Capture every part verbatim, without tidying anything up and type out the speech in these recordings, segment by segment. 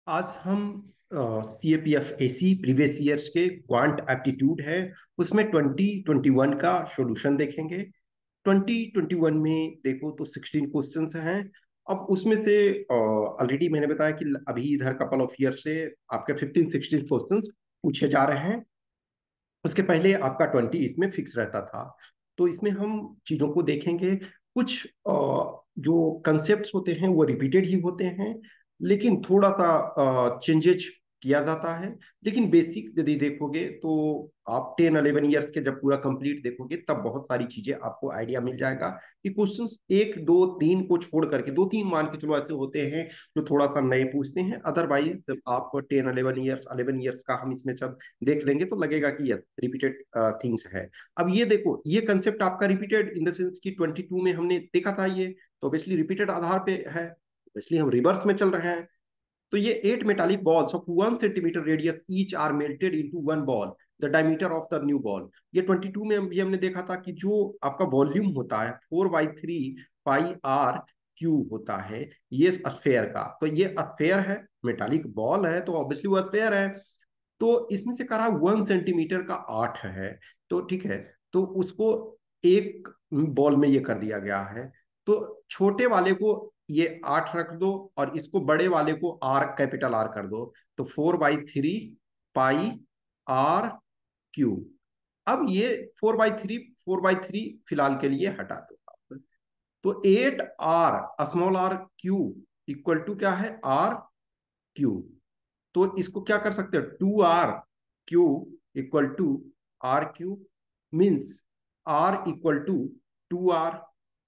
आज हम C A P F A C previous years के क्वांट एप्टीट्यूड है उसमें ट्वेंटी ट्वेंटी वन का सॉल्यूशन देखेंगे। ट्वेंटी ट्वेंटी वन में देखो तो सिक्सटीन क्वेश्चंस हैं। अब उसमें से ऑलरेडी मैंने बताया कि अभी इधर कपल ऑफ ईयर से आपके फिफ्टीन सिक्सटीन क्वेश्चंस पूछे जा रहे हैं। उसके पहले आपका ट्वेंटी इसमें फिक्स रहता था। तो इसमें हम चीजों को देखेंगे। कुछ अ, जो कंसेप्ट्स होते हैं वो रिपीटेड ही होते हैं, लेकिन थोड़ा सा चेंजेज किया जाता है। लेकिन बेसिक यदि देखोगे तो आप टेन अलेवन ईयर्स के जब पूरा कंप्लीट देखोगे तब बहुत सारी चीजें आपको आइडिया मिल जाएगा कि क्वेश्चंस एक दो तीन को छोड़ करके, दो तीन मान के चलो ऐसे होते हैं जो थोड़ा सा नए पूछते हैं। अदरवाइज जब आप ten eleven years eleven years का हम इसमें जब देख लेंगे तो लगेगा कि यस रिपीटेड थिंग्स है। अब ये देखो, ये कंसेप्ट आपका रिपीटेड इन द सेंस कि ट्वेंटी टू में हमने देखा था, ये तो ऑब्वियसली रिपीटेड आधार पे है, इसलिए हम रिवर्स में चल रहे हैं। तो ये eight metallic balls of one centimetre radius each are melted into one ball, the diameter of the new ball. ये ट्वेंटी टू में भी हमने देखा था कि जो आपका वॉल्यूम होता है four by three pi r cube होता है ये स्फेयर का। तो ये स्फेयर है, मेटालिक बॉल है, तो ऑब्वियसली वो स्फेयर है। तो इसमें से करा वन सेंटीमीटर का आठ है। तो ठीक है, तो उसको एक बॉल में ये कर दिया गया है। तो छोटे वाले को ये आठ रख दो और इसको बड़े वाले को आर कैपिटल आर कर दो। तो four by three pi r cube. अब ये four by three four by three फिलहाल के लिए हटा दो आप। तो eight r small r cube equal to क्या है, आर क्यूब। तो इसको क्या कर सकते हैं, two r cube equal to r cube, means r equal to two r.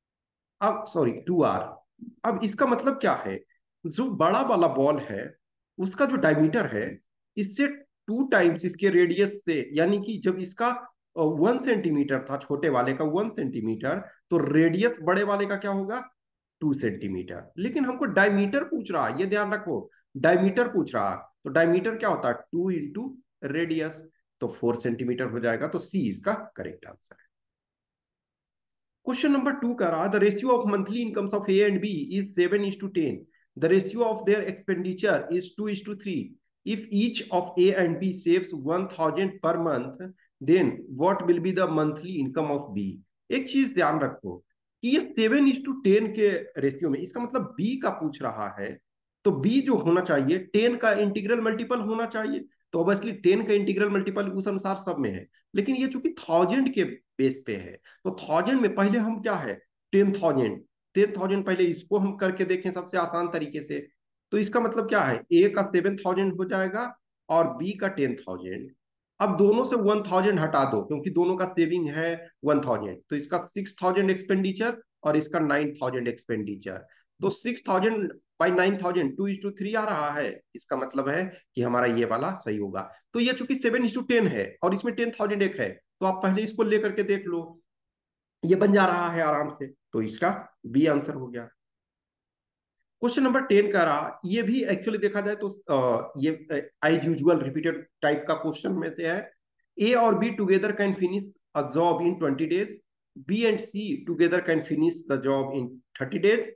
अब सॉरी टू आर। अब इसका मतलब क्या है, जो बड़ा वाला बॉल है उसका जो डायमीटर है इससे टू टाइम्स इसके रेडियस से, यानी कि जब इसका वन सेंटीमीटर था छोटे वाले का वन सेंटीमीटर, तो रेडियस बड़े वाले का क्या होगा, टू सेंटीमीटर। लेकिन हमको डायमीटर पूछ रहा है, ये ध्यान रखो, डायमीटर पूछ रहा है। तो डायमीटर क्या होता है, टू इंटू रेडियस। तो फोर सेंटीमीटर हो जाएगा। तो सी इसका करेक्ट आंसर है। क्वेश्चन नंबर टू का रहा, the ratio of monthly incomes of A and B is seven is to ten. The ratio of their expenditure is two is to three. If each of A and B saves one thousand per month, then what will be the monthly income of B. एक चीज ध्यान रखो कि ये seven is to ten के ratio में, इसका मतलब बी का पूछ रहा है। तो बी जो होना चाहिए टेन का इंटीग्रल मल्टीपल होना चाहिए। तो ऑब्वियसली टेन का इंटीग्रल मल्टीपल उस अनुसार सब में है, लेकिन ये चूंकि थाउजेंड के बेस पे है तो थाउजेंड में पहले हम क्या है, टेन थाउजेंड। टेन थाउजेंड पहले इसको हम करके देखें सबसे आसान तरीके से। तो इसका मतलब क्या है, ए का सेवन थाउजेंड हो जाएगा और बी का टेन थाउजेंड। अब दोनों से वन थाउजेंड हटा दो क्योंकि दोनों का सेविंग है वन थाउजेंड, तो इसका सिक्स थाउजेंड एक्सपेंडिचर और इसका नाइन थाउजेंड एक्सपेंडिचर। तो six thousand by nine thousand, two is to three आ रहा है। इसका मतलब है कि हमारा ये वाला सही होगा। तो ये चूंकि सेवन इज टू टेन है और इसमें टेन थाउजेंड एक है, तो आप पहले इसको लेकर के देख लो, ये बन जा रहा है आराम से। तो इसका बी आंसर हो गया। क्वेश्चन नंबर टेन का रहा, ये भी एक्चुअली देखा जाए तो अ, ये एज यूजुअल रिपीटेड टाइप का क्वेश्चन में से है। ए और B together can finish a job in twenty days. B and C together can finish the job in thirty days.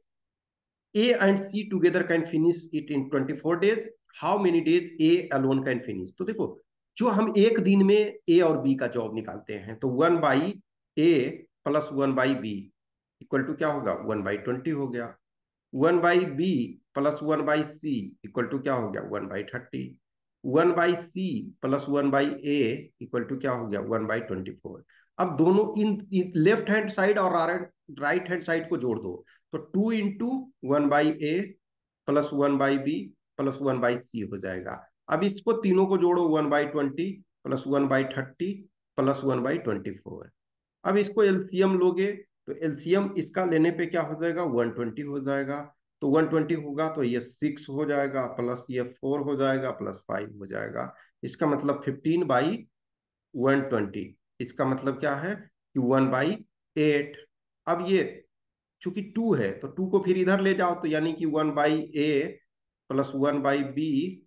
A and C together can finish it in twenty four days. How many days A alone can finish. तो देखो, जो हम एक दिन में ए और B का job निकालते हैं तो one by A plus one by B equal to क्या होगा, वन बाई ट्वेंटी हो गया। One by B plus one by C equal to क्या हो गया, one by thirty. One by C plus one by A equal to क्या हो गया, वन बाई ट्वेंटी फोर। अब दोनों इन, इन लेफ्ट हैंड साइड और राइट हैंड साइड को जोड़ दो। तो two into one by A plus one by B plus one by C हो जाएगा। अब इसको तीनों को जोड़ो, one by twenty plus one by thirty plus one by twenty four. अब इसको एलसीएम लोगे तो एलसीएम इसका लेने पे क्या हो जाएगा, वन ट्वेंटी हो जाएगा। तो वन ट्वेंटी होगा तो ये सिक्स हो जाएगा प्लस ये फोर हो जाएगा प्लस फाइव हो जाएगा। इसका मतलब फिफ्टीन बाई वन ट्वेंटी। इसका मतलब क्या है कि वन बाई एट। अब ये चूंकि टू है तो टू को फिर इधर ले जाओ, तो यानी कि one by A plus one by B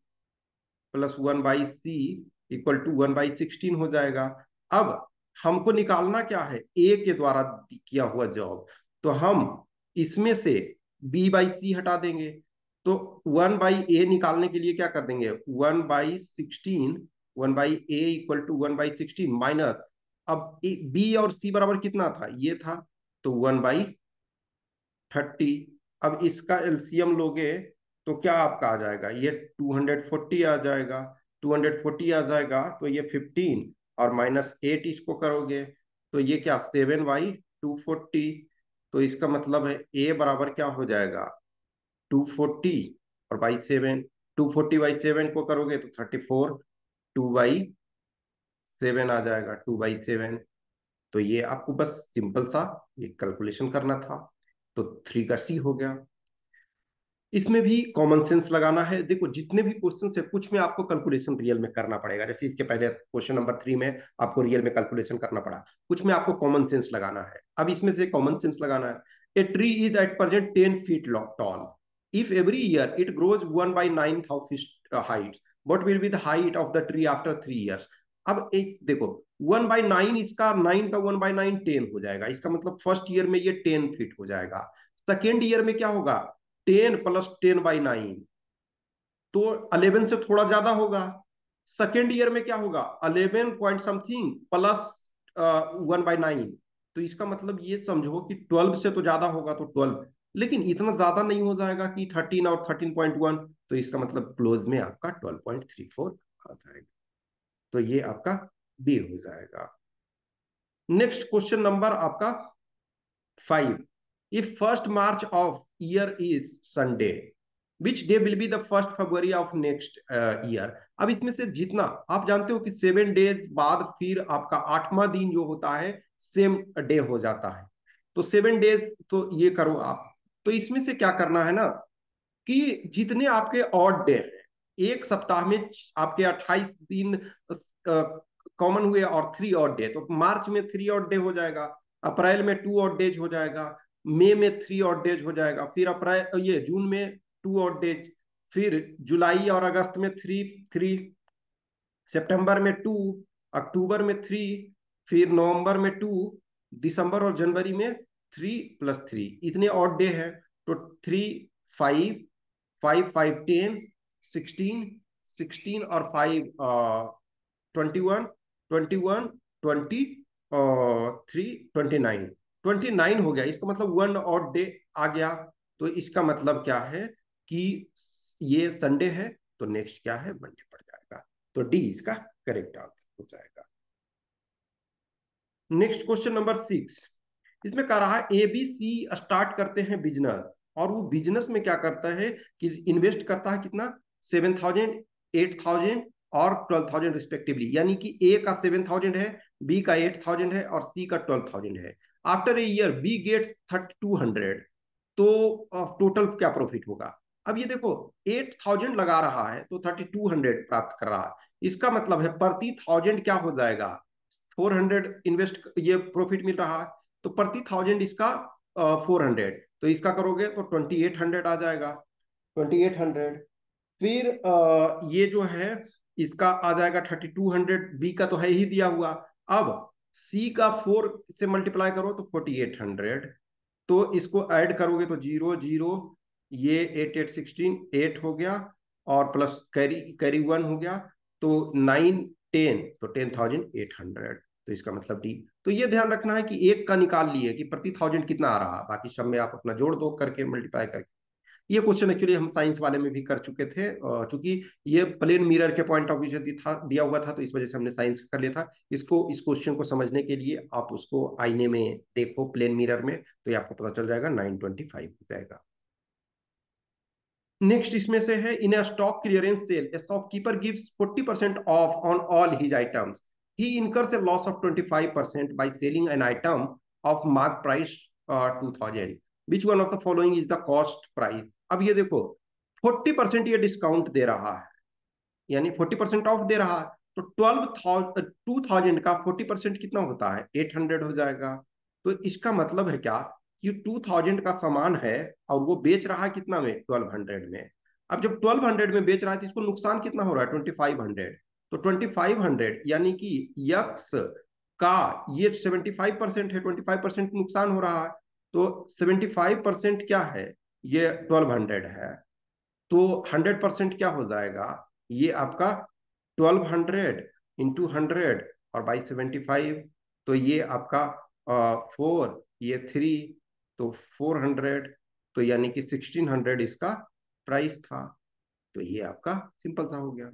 plus one by C equal to one by sixteen हो जाएगा। अब हमको निकालना क्या है, ए के द्वारा किया हुआ जॉब। तो हम इसमें से बी बाई सी हटा देंगे। तो वन बाई ए निकालने के लिए क्या कर देंगे, one by sixteen, one by A equal to one by sixteen minus, अब बी और सी बराबर कितना था, ये था, तो वन बाई थर्टी। अब इसका एलसीएम लोगे तो क्या आपका आ जाएगा, ये टू हंड्रेड फोर्टी आ जाएगा, टू हंड्रेड फोर्टी आ जाएगा, तो ये फिफ्टीन और माइनस एट इसको करोगे तो ये क्या, सेवन बाई टू फोर्टी। तो इसका मतलब है ए बराबर क्या हो जाएगा, टू फोर्टी, और by seven, two forty by seven को करोगे तो thirty four, two by seven आ जाएगा, टू बाई सेवन। तो ये आपको बस सिंपल सा ये कैलकुलेशन करना था, तो थ्री का सी हो गया। इसमें भी कॉमन सेंस लगाना है। देखो जितने भी क्वेश्चन है कुछ में आपको कैलकुलेशन रियल में करना पड़ेगा, जैसे इसके पहले क्वेश्चन नंबर थ्री में आपको रियल में कैलकुलेशन करना पड़ा, कुछ में आपको कॉमन सेंस लगाना है। अब इसमें से कॉमन सेंस लगाना है, a tree is at present ten feet tall, if every year it grows one by nine feet height, what will be the height of the tree after three years। अब एक देखो, one by nine, इसका nine का one by nine ten हो जाएगा, इसका मतलब first year में ये टेन फीट हो जाएगा। सेकेंड ईयर में क्या होगा, ten plus ten by nine, तो अलेवन से थोड़ा ज्यादा होगा। सेकेंड ईयर में क्या होगा, eleven point something plus one by nine, तो इसका मतलब ये समझो कि ट्वेल्व से तो ज्यादा होगा, तो ट्वेल्व, लेकिन इतना ज्यादा नहीं हो जाएगा कि थर्टीन और थर्टीन पॉइंट वन, तो इसका मतलब क्लोज में आपका ट्वेल्व पॉइंट थ्री फोर आ जाएगा, तो ये आपका बी हो जाएगा। नेक्स्ट क्वेश्चन नंबर आपका five, if first March of year is Sunday, which day will be the first February of next year. अब इसमें से जितना आप जानते हो कि सेवन डेज बाद फिर आपका आठवां दिन जो होता है सेम डे हो जाता है, तो सेवन डेज, तो ये करो आप। तो इसमें से क्या करना है ना, कि जितने आपके ऑड डे हैं एक सप्ताह में, आपके अट्ठाईस दिन कॉमन हुए और थ्री ऑड डे, तो मार्च में थ्री ऑड डे हो जाएगा, अप्रैल में टू ऑड डेज हो जाएगा, मई में थ्री ऑड डेज हो जाएगा, फिर अप्रैल ये जून में टू ऑड डेज, फिर जुलाई और अगस्त में थ्री थ्री, सितंबर में टू, अक्टूबर में थ्री, फिर नवंबर में टू, दिसंबर और जनवरी में थ्री प्लस थ्री, इतने ऑड डे हैं। तो three, five, five five ten, sixteen, sixteen और five twenty one, twenty one, twenty और three, twenty nine, twenty nine हो गया, इसका मतलब वन और डे आ गया। तो इसका मतलब क्या है कि ये संडे है, तो नेक्स्ट क्या है, मंडे पड़ जाएगा, तो डी इसका करेक्ट आंसर हो जाएगा। नेक्स्ट क्वेश्चन नंबर सिक्स, इसमें कह रहा है ए बी सी स्टार्ट करते हैं बिजनेस, और वो बिजनेस में क्या करता है कि इन्वेस्ट करता है कितना, सेवन थाउजेंड, एट थाउजेंड, और ट्वेल्व थाउजेंड रिस्पेक्टिवली, यानी कि ए का सेवन थाउजेंड है, बी का एट थाउजेंड है और सी का ट्वेल्व थाउजेंड है। After a year B gets thirty two hundred, तो टोटल क्या प्रॉफिट होगा। अब ये देखो, एट थाउजेंड लगा रहा है तो थर्टी टू हंड्रेड प्राप्त कर रहा है, इसका मतलब है प्रति थाउजेंड क्या हो जाएगा, फोर हंड्रेड इन्वेस्ट, ये प्रॉफिट मिल रहा है, तो प्रति थाउजेंड इसका फोर हंड्रेड, तो इसका करोगे तो ट्वेंटी एट हंड्रेड आ जाएगा, ट्वेंटी एट हंड्रेड। फिर आ, ये जो है इसका आ जाएगा थर्टी टू हंड्रेड, बी का तो है ही दिया हुआ। अब सी का फोर से मल्टीप्लाई करो तो फोर्टी एट हंड्रेड, तो इसको ऐड करोगे तो जीरो जीरो, ये एट एट सिक्सटीन, एट हो गया, और प्लस कैरी कैरी वन हो गया, तो नाइन, टेन, तो टेन थाउजेंड एट हंड्रेड, तो इसका मतलब डी। तो ये ध्यान रखना है कि एक का निकाल लिए कि प्रति थाउजेंड कितना आ रहा, बाकी सब में आप अपना जोड़ दो करके, मल्टीप्लाई करके। ये क्वेश्चन एक्चुअली हम साइंस वाले में भी कर चुके थे, चूंकि ये प्लेन मिरर के पॉइंट ऑफ व्यू से था, दिया हुआ था, तो इस वजह से हमने साइंस कर लिया था। इसको इस क्वेश्चन को समझने के लिए आप उसको आईने में देखो, प्लेन मिरर में, तो ये आपको पता चल जाएगा, नाइन ट्वेंटी फाइव हो जाएगा। नेक्स्ट इसमें से है, in stock clearance sale a shopkeeper gives forty percent off on all his items, he incurs a loss of twenty five percent by selling an item of mark price two thousand, which one of the following is the cost price. अब ये देखो, forty percent ये discount दे रहा है, यानी forty percent of दे रहा है, तो ट्वेल्व थाउजेंड टू थाउजेंड का फोर्टी परसेंट कितना होता है, एट हंड्रेड हो जाएगा। तो इसका मतलब है क्या, कि टू थाउजेंड का सामान है और वो बेच रहा है कितना में, ट्वेल्व हंड्रेड में। अब जब ट्वेल्व हंड्रेड में बेच रहा है तो इसको नुकसान कितना हो रहा है, ट्वेंटी फाइव हंड्रेड, तो ट्वेंटी फाइव हंड्रेड, यानी कि यक्स का ये सेवेंटी फाइव परसेंट है, ट्वेंटी फाइव परसेंट नुकसान हो रहा है, तो सेवेंटी फाइव परसेंट क्या है, ये ट्वेल्व हंड्रेड है, तो हंड्रेड परसेंट क्या हो जाएगा, ये आपका ट्वेल्व हंड्रेड इंटू हंड्रेड और बाई सेवेंटी फाइव, तो ये आपका फोर, ये थ्री, तो फोर हंड्रेड, तो यानी कि सिक्सटीन हंड्रेड इसका प्राइस था। तो ये आपका सिंपल सा हो गया।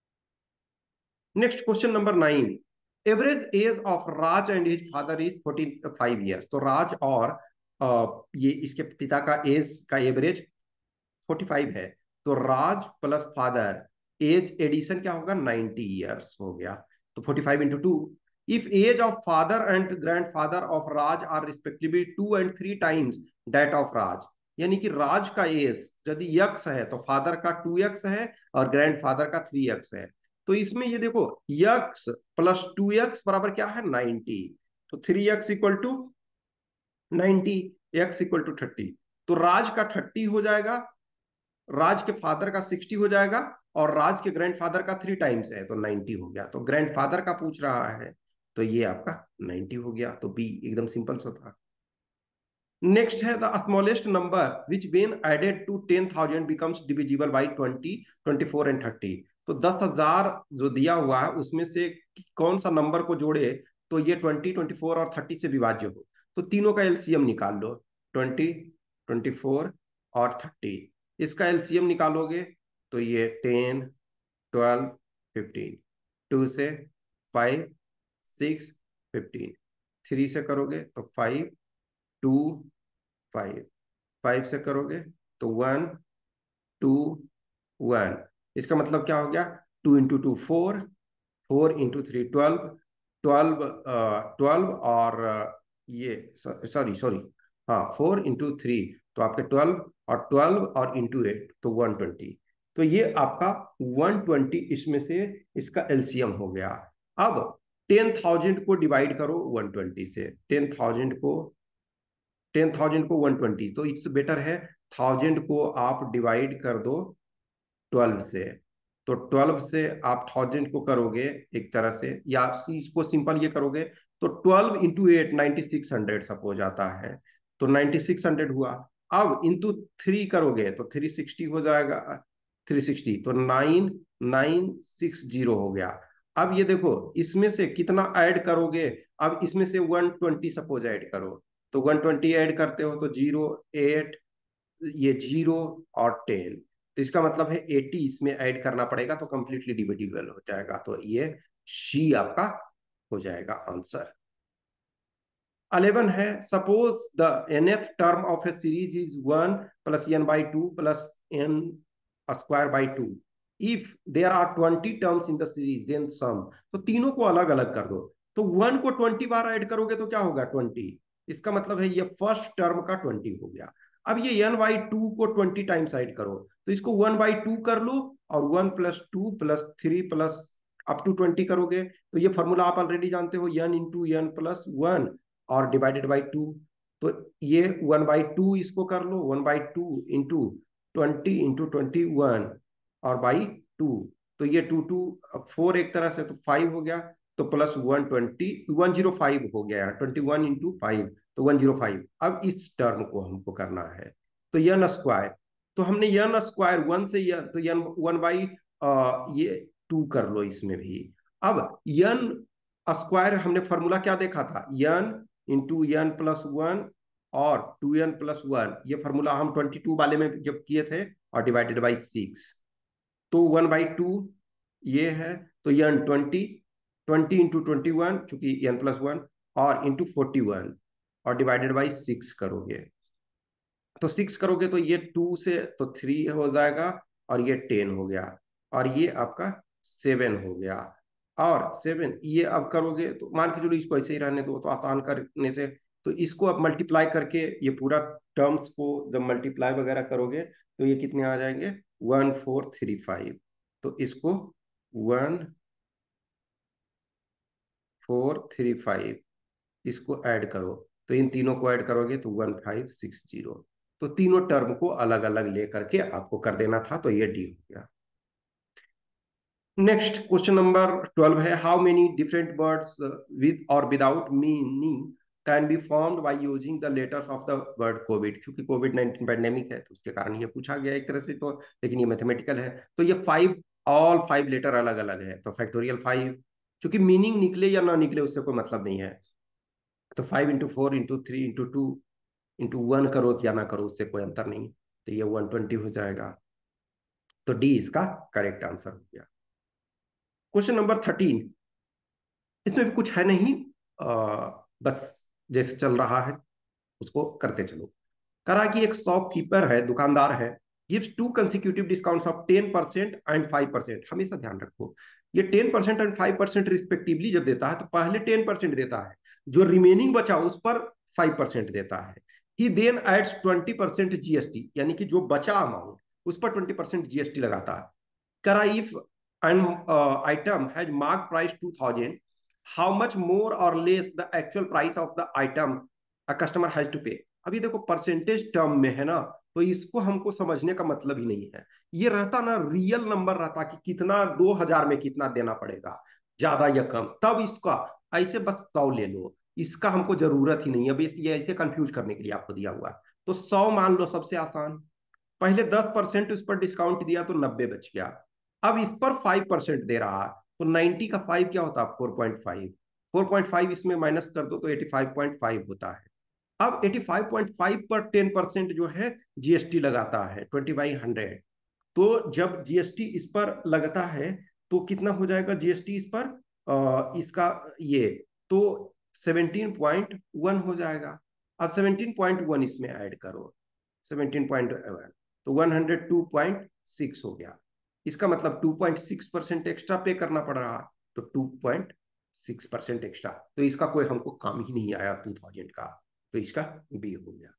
Next question number nine, average age of Raj and his father is forty five years. तो राज और अ, ये इसके पिता का एज का एवरेज फोर्टी फाइव है। तो Raj plus father, age addition क्या होगा, नाइन्टी ईयर्स हो गया। तो forty five into two, if age of father and grandfather of Raj are respectively two and three times that of Raj, यानी कि राज का एज यदि यक्स है तो फादर का टू एक्स है और ग्रैंडफादर का थ्री एक्स है। तो इसमें ये देखो, यक्स प्लस टू एक्स बराबर क्या है, नाइन्टी। तो three x equal to ninety, x equal to thirty. तो राज का थर्टी हो जाएगा, राज के फादर का सिक्सटी हो जाएगा, और राज के ग्रैंडफादर का थ्री टाइम्स है तो नाइन्टी हो गया। तो ग्रैंडफादर का पूछ रहा है, तो ये आपका नाइन्टी हो गया। तो बी एकदम सिंपल सा था। नेक्स्ट है the smallest number which when added to ten thousand becomes divisible by twenty, twenty four and thirty. तो दस हजार जो दिया हुआ है उसमें से कौन सा नंबर को जोड़े तो ये ट्वेंटी, ट्वेंटी फोर और थर्टी से विभाज्य हो। तो तीनों का एलसीएम निकाल लो, ट्वेंटी, ट्वेंटी फोर और थर्टी। इसका एलसीएम निकालोगे तो ये टेन, ट्वेल्व, फिफ्टीन। टू से फाइव, सिक्स, फिफ्टीन। थ्री से करोगे तो फाइव, टू, फाइव। फाइव से करोगे तो वन, टू, वन। इसका मतलब क्या हो गया, two into two four, four into three twelve, twelve, twelve और अ, ये सॉरी सॉरी हाँ, फोर इंटू थ्री तो आपके ट्वेल्व, और ट्वेल्व और इंटू एट तो वन ट्वेंटी। तो ये आपका वन ट्वेंटी इसमें से इसका एलसीएम हो गया। अब टेन थाउजेंड को डिवाइड करो वन ट्वेंटी से, टेन थाउजेंड को टेन थाउजेंड को वन ट्वेंटी, तो इट्स बेटर है थाउजेंड को आप डिवाइड कर दो ट्वेल्व से। तो ट्वेल्व से आप थाउजेंड को करोगे एक तरह से, या इसको सिंपल ये करोगे तो twelve into eight ninety six hundred suppose आता है, तो नाइनटी सिक्स हंड्रेड हुआ। अब इंटू थ्री करोगे तो थ्री सिक्सटी हो जाएगा, थ्री सिक्सटी, तो नाइन नाइन सिक्स जीरो हो गया। अब ये देखो इसमें से कितना ऐड करोगे, अब इसमें से वन ट्वेंटी सपोज ऐड करो, तो वन ट्वेंटी ऐड करते हो तो जीरो, एट, ये जीरो और टेन, तो इसका मतलब है एटी इसमें ऐड करना पड़ेगा तो कंप्लीटली डिविजिबल हो जाएगा। तो ये सी आपका हो जाएगा आंसर। अलेवन है, suppose the nth term of a series is one plus n by two plus n square by two, if there are twenty terms in the series then sum. तो तीनों को अलग अलग कर दो। तो वन को ट्वेंटी बार ऐड करोगे तो क्या होगा, ट्वेंटी। इसका मतलब है ये फर्स्ट टर्म का ट्वेंटी हो गया। अब ये एन बाई टू को ट्वेंटी टाइम्स ऐड करो, तो इसको वन बाई टू कर लो, और one plus two plus three plus up to twenty करोगे, तो ये फॉर्मूला आप ऑलरेडी जानते हो, n into n plus one और डिवाइडेड बाई टू। तो ये वन बाई टू इसको कर लो, one by two into twenty into twenty one और बाई टू। तो ये टू टू फोर एक तरह से, तो फाइव हो गया, तो plus one twenty, one zero five हो गया, ट्वेंटी वन इंटू फाइव तो वन जीरो फाइव। अब इस टर्म को हमको करना है, तो यन स्क्वायर, तो हमने यन स्क्वायर वन से यन, तो यन वन बाई ये टू कर लो इसमें भी। अब यन स्क्वायर हमने फॉर्मूला क्या देखा था, n into n plus one और टू एन प्लस वन, ये फॉर्मूला हम ट्वेंटी टू वाले में जब किए थे, और डिवाइडेड बाई सिक्स, तो वन बाई टू ये है, तो n twenty, twenty into twenty one चूंकि एन प्लस वन, और इंटू फोर्टी वन और डिवाइडेड बाई सिक्स करोगे, तो सिक्स करोगे तो ये टू से तो थ्री हो जाएगा, और ये टेन हो गया, और ये आपका सेवन हो गया। और सेवन ये अब करोगे तो मान के चलो इसको ऐसे ही रहने दो, तो आसान करने से, तो इसको अब मल्टीप्लाई करके ये पूरा टर्म्स को जब मल्टीप्लाई वगैरह करोगे तो ये कितने आ जाएंगे, वन फोर थ्री फाइव। तो इसको वन फोर थ्री फाइव इसको ऐड करो, तो इन तीनों को ऐड करोगे तो वन फाइव सिक्स जीरो। तो तीनों टर्म को अलग अलग लेकर के आपको कर देना था, तो ये डी हो गया। नेक्स्ट क्वेश्चन नंबर ट्वेल्व है, how many different words with or without meaning can be formed by using the letters of the word COVID, क्योंकि कोविड नाइनटीन पैंडेमिक है तो उसके कारण ये पूछा गया एक तरह से, तो लेकिन ये मैथमेटिकल है। तो ये फाइव, ऑल फाइव लेटर अलग अलग है, तो फैक्टोरियल फाइव, क्योंकि मीनिंग निकले या ना निकले उससे कोई मतलब नहीं है। तो five into four into three into two into one करो या ना करो उससे कोई अंतर नहीं, तो ये वन ट्वेंटी हो जाएगा। तो डी इसका करेक्ट आंसर हो गया। क्वेश्चन नंबर थर्टीन, इसमें भी कुछ है नहीं, आ, बस जैसे चल रहा है उसको करते चलो। करा कि एक शॉपकीपर है, दुकानदार है, gives two consecutive discounts of ten percent and five percent. हमेशा ध्यान रखो, ये ten percent and five percent respectively जब देता है तो पहले टेन परसेंट देता है, जो रिमेनिंग बचा उस पर फाइव परसेंट देता है। He then adds twenty percent GST, यानी कि जो बचा अमाउंट उस पर ट्वेंटी परसेंट जीएसटी लगाता है। करा if an uh, item has marked price two thousand, how much more or less the actual price of the item a customer has to pay? अभी देखो परसेंटेज टर्म में है ना, तो इसको हमको समझने का मतलब ही नहीं है। ये रहता ना रियल नंबर रहता कि कितना, दो हजार में कितना देना पड़ेगा, ज्यादा या कम, तब इसका ऐसे बस सौ ले लो, इसका हमको जरूरत ही नहीं है। अब ये ऐसे कंफ्यूज करने के लिए आपको दिया हुआ है। तो सौ मान लो सबसे आसान, पहले दस परसेंट उस पर डिस्काउंट दिया तो नब्बे बच गया। अब इस पर फाइव परसेंट दे रहा है, तो नाइन्टी का फाइव क्या होता है, four point five. Four point five इसमें माइनस कर दो तो एटी फाइव पॉइंट फाइव होता है। अब एटी फाइव पॉइंट फाइव पर टेन परसेंट जो है जीएसटी लगाता है ट्वेंटी बाई हंड्रेड। तो जब जीएसटी इस पर लगता है तो कितना हो जाएगा जीएसटी इस पर, आ, इसका ये, तो सेवनटीन पॉइंट वन हो जाएगा। अब सेवनटीन पॉइंट वन इसमें ऐड करो, सेवनटीन पॉइंट वन, तो one hundred two point six हो गया। इसका मतलब two point six percent extra pay करना पड़ रहा है, तो two point six percent extra, तो इसका कोई हमको काम ही नहीं आया टू थाउजेंड का, तो इसका बी हो गया।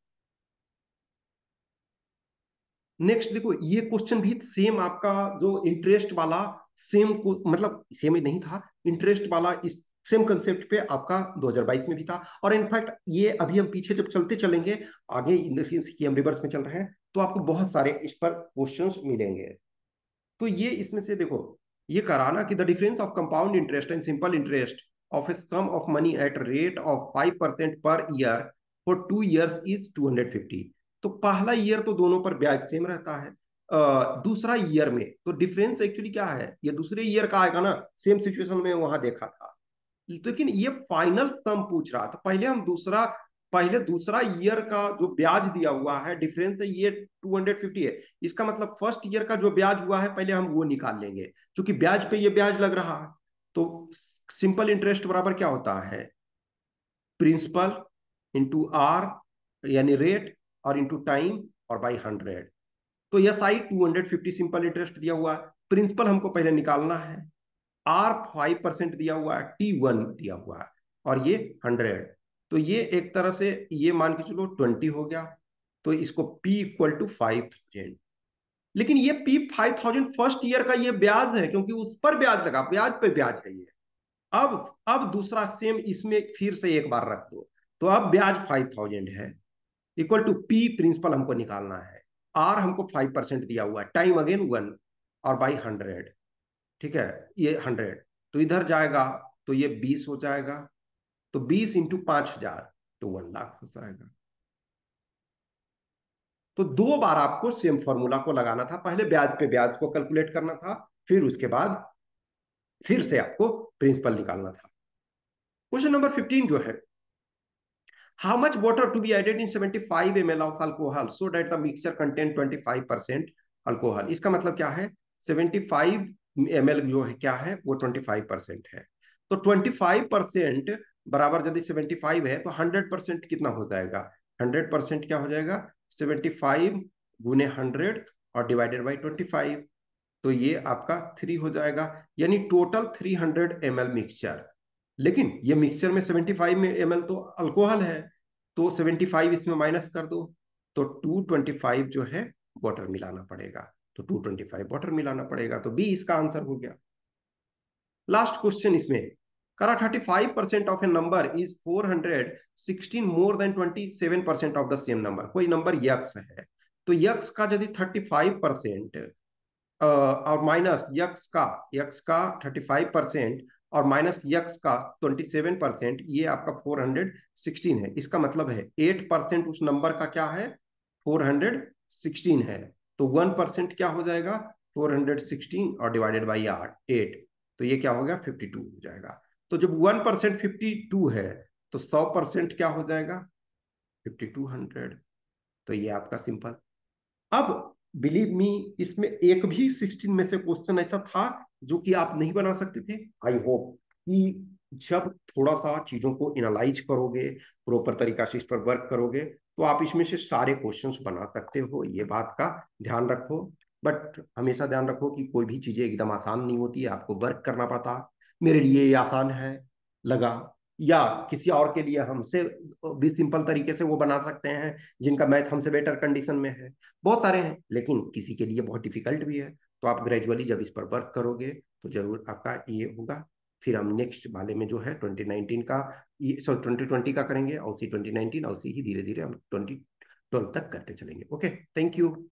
नेक्स्ट देखो, ये क्वेश्चन भी सेम आपका जो इंटरेस्ट वाला, सेम को मतलब सेम ही नहीं था, इंटरेस्ट वाला इस सेम कंसेप्ट पे आपका दो हज़ार बाईस में भी था। और इनफैक्ट ये अभी हम पीछे जब चलते चलेंगे आगे, इन द सेंस कि हम रिवर्स में चल रहे हैं, तो आपको बहुत सारे इस पर क्वेश्चंस मिलेंगे। तो ये इसमें से देखो, ये कराना कि the difference of compound interest and simple interest of a sum of money at rate of five percent per year for two years is two hundred fifty. तो पहला ईयर तो दोनों पर ब्याज सेम रहता है, uh, दूसरा ईयर में तो डिफरेंस एक्चुअली क्या है, ये दूसरे ईयर का आएगा ना, सेम सिचुएशन में वहां देखा था। लेकिन ये फाइनल सम पूछ रहा था, पहले हम दूसरा, पहले दूसरा ईयर का जो ब्याज दिया हुआ है डिफरेंस है ये टू हंड्रेड फिफ्टी है। इसका मतलब फर्स्ट ईयर का जो ब्याज हुआ है पहले हम वो निकाल लेंगे, क्योंकि ब्याज पे ये ब्याज लग रहा है। तो सिंपल इंटरेस्ट बराबर क्या होता है, प्रिंसिपल इंटू आर, यानी रेट, और इंटू टाइम, और बाई हंड्रेड। तो S I two hundred fifty simple interest दिया हुआ है, प्रिंसिपल हमको पहले निकालना है, आर फाइव परसेंट दिया हुआ है, टी वन दिया हुआ है, और ये हंड्रेड। तो ये एक तरह से ये मान के चलो ट्वेंटी हो गया, तो इसको P equal to five thousand. लेकिन ये P five thousand first year का ये ब्याज है, क्योंकि उस पर ब्याज लगा, ब्याज पे ब्याज है ये। अब अब दूसरा सेम इसमें फिर से एक बार रख दो, तो अब ब्याज फाइव थाउजेंड है, इक्वल टू पी प्रिंसिपल हमको निकालना है, आर हमको फाइव परसेंट दिया हुआ है, टाइम अगेन वन, और बाई हंड्रेड। ठीक है, ये हंड्रेड तो इधर जाएगा, तो ये बीस हो जाएगा, तो बीस इंटू पांच हजार, तो वन लाख हो जाएगा। तो दो बार आपको सेम फॉर्मूला को लगाना था, पहले ब्याज पे ब्याज को कैलकुलेट करना था, फिर उसके बाद फिर से आपको प्रिंसिपल निकालना था। क्वेश्चन नंबर फिफ्टीन जो है, how much water to be added in seventy five m l of alcohol so that the mixture contain twenty five percent alcohol. इसका मतलब क्या है, सेवेंटी फाइव एम एल जो है क्या है, वो ट्वेंटी फाइव परसेंट है। तो ट्वेंटी फाइव परसेंट बराबर यदि सेवेंटी फाइव है तो हंड्रेड परसेंट कितना हो जाएगा, हंड्रेड परसेंट क्या हो जाएगा, सेवेंटी फाइव गुने हंड्रेड और डिवाइडेड बाई ट्वेंटी फाइव, तो ये आपका थ्री हो जाएगा, यानी total three hundred m l mixture. लेकिन ये मिक्सचर में सेवेंटी फाइव में एम एल तो अल्कोहल है, तो सेवेंटी फाइव इसमें माइनस कर दो, तो टू ट्वेंटी फाइव जो है वाटर मिलाना पड़ेगा, तो टू ट्वेंटी फाइव वाटर मिलाना पड़ेगा, तो बी इसका आंसर हो गया। लास्ट क्वेश्चन इसमें, करा thirty five percent of a number is four hundred sixteen more than twenty seven percent of the same number. कोई नंबर यक्स है, तो यक्स का यदि थर्टी फाइव परसेंट और माइनस यक्स का, यक्स का थर्टी फाइव परसेंट और minus x का ट्वेंटी सेवन परसेंट, ये आपका फोर हंड्रेड सिक्सटीन है। इसका मतलब है एट परसेंट उस नंबर का क्या है, फोर हंड्रेड सिक्सटीन है। तो वन परसेंट क्या हो जाएगा, फोर हंड्रेड सिक्सटीन और डिवाइडेड बाई आठ एट, तो ये क्या हो गया, फिफ्टी टू हो जाएगा। तो जब वन परसेंट फिफ्टी टू है तो सौ परसेंट क्या हो जाएगा, फिफ्टी टू हंड्रेड। तो ये आपका सिंपल। अब बिलीव मी, इसमें एक भी सिक्सटीन में से क्वेश्चन ऐसा था जो कि आप नहीं बना सकते थे। आई होप कि जब थोड़ा सा चीजों को एनालाइज करोगे, प्रॉपर तरीका से इस पर वर्क करोगे, तो आप इसमें से सारे क्वेश्चंस बना सकते हो। ये बात का ध्यान रखो। बट हमेशा ध्यान रखो कि कोई भी चीजें एकदम आसान नहीं होती है, आपको वर्क करना पड़ता। मेरे लिए ये आसान है लगा, या किसी और के लिए हमसे भी सिंपल तरीके से वो बना सकते हैं जिनका मैथ हमसे बेटर कंडीशन में है। बहुत सारे हैं, लेकिन किसी के लिए बहुत डिफिकल्ट भी है। तो आप ग्रेजुअली जब इस पर वर्क करोगे तो जरूर आपका ये होगा। फिर हम नेक्स्ट वाले में जो है ट्वेंटी नाइनटीन का, सॉरी ट्वेंटी ट्वेंटी का करेंगे, और उसी ट्वेंटी नाइनटीन और उसी ही धीरे धीरे हम ट्वेंटी ट्वेल्व तक करते चलेंगे। Okay, thank you.